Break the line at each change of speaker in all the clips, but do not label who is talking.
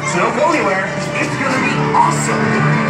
So don't go anywhere. It's gonna be awesome.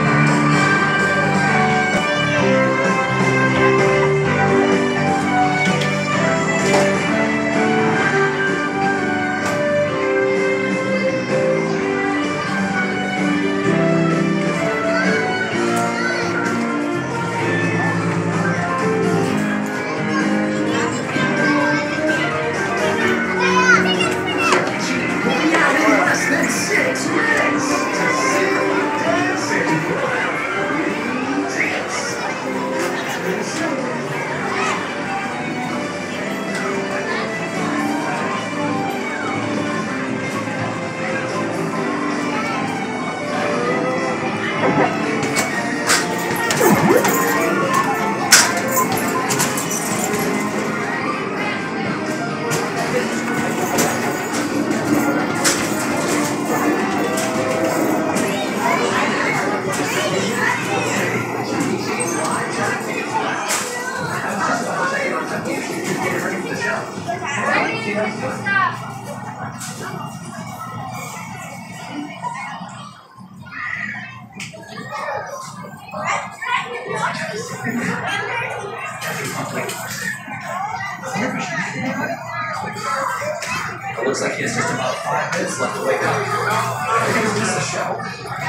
It looks like he has just about 5 minutes left to wake up. I think it's just a show.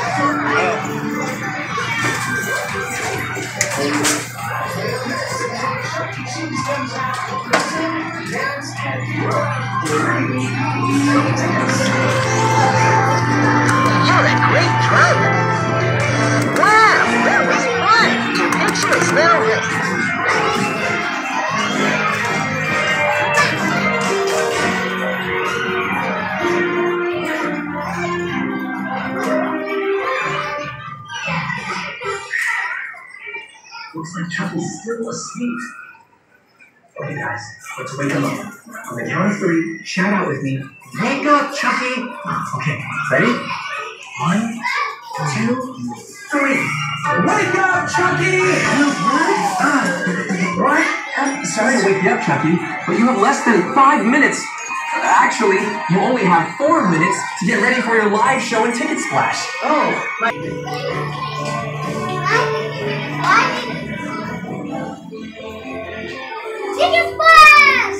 You're a great driver. Wow, that was fun. Your picture is well written.
Looks like Chucky's still asleep. Okay, guys, let's wake him up. On the count of 3, shout out with me. Wake up, Chucky! Okay, ready? 1, 2, 3. Wake up, Chucky! What? Sorry to wake you up, Chucky, but you have less than 5 minutes. Actually, you only have 4 minutes to get ready for your live show in Ticket Splash.
Oh, my...
Ticket Splash!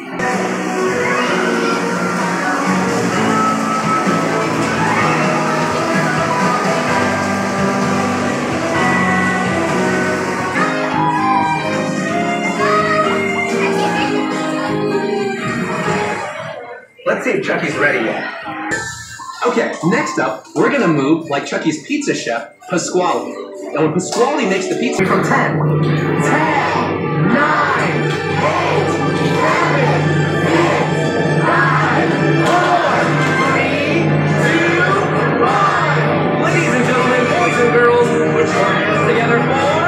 Let's see if Chucky's ready yet. Okay, next up, we're gonna move like Chucky's pizza chef, Pasquale. And when Pasquale makes the pizza from 10, 9, 8, 7, 6, 5, 4, 3, 2, 1. Ladies and gentlemen, boys and girls, put your hands together for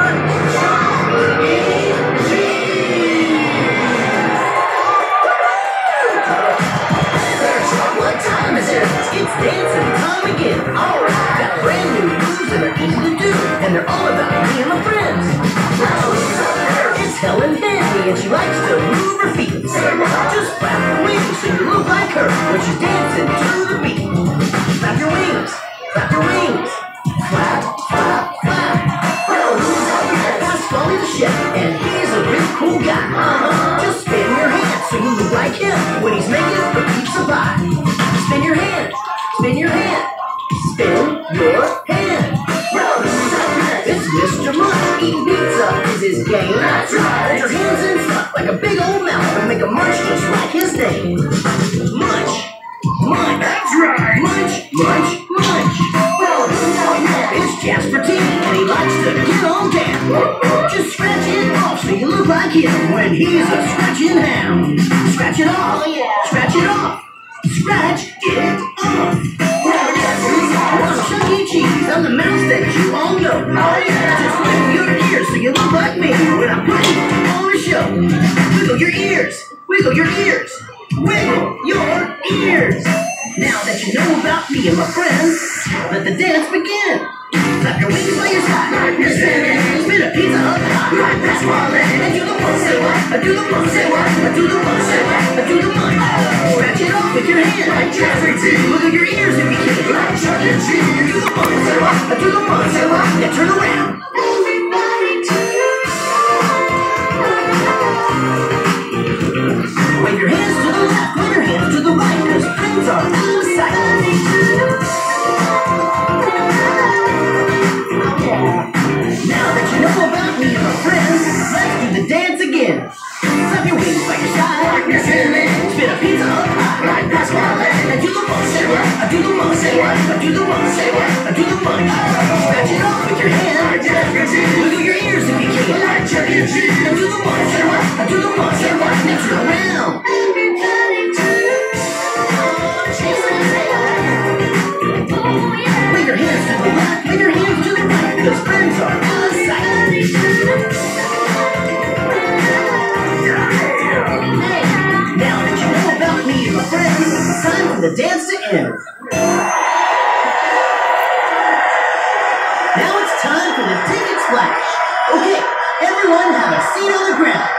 What time is it? It's dancing time again. Alright, got brand new moves that are easy to do, and they're all about me and my friends. It's Helen Handy, and she likes to move her feet. Just flap your wings so you look like her when she's dancing to the beat. Flap your wings, flap your wings. Flap, flap, flap. Well, who's up here? Pasquale the chef, and he's a real cool guy. Just spin your hands so you look like him when he's making the pizza pie. Spin your hand, spin your hand, spin your hand. Well, who's up here? It's Mr. Munch. Eating pizza is his game. That's right. Hold your hands in front like a big old mouth and make a munch just like his name. Munch, munch. That's right. Munch, munch, munch. Well, who's up here? It's Jasper T, and he likes to get on down. Just scratch it off so you look like him when he's a scratching hound. Scratch it off, scratch it off. Scratch it off. Well, guess who's on Chuck E. Cheese? I'm the mouse that you all know. Oh yeah. Just wiggle your ears so you look like me when I put you on the show. Wiggle your ears. Wiggle your ears. Wiggle your ears. Now that you know about me and my friends, let the dance begin. Clap your wings by your side. You're standing. Spin a pizza up high. That's why and do the one, say what? I do the one, say what? I do the one, say what? I do the one. Scratch it off with your hand like Jasper T. Wiggle your ears if you can.
Chuck E. Cheese.
Do the monkey, say what? Do the monkey, say what? Now turn around. Wave your hands to the left, wave your hands to the right, 'cause friends are out of sight. Now that you know about me and my friends, let's do the dance again. Flap your wings like a shy, spit a pizza up high, right past my leg. And do the monkey, say what? I do the monkey, say what? I do the monkey, say what? I do the monkey. Scratch it off with your hand. Wiggle your ears if you can. Now do the monkey, say what? I do the monkey, say what? Now turn around. Wave your hands to the left, wave your hands to the right, 'cause friends are out of sight. Now that you know about me and my friends, it's time for the dance to end. Now it's time for the ticket splash. Okay, everyone have a seat on the ground.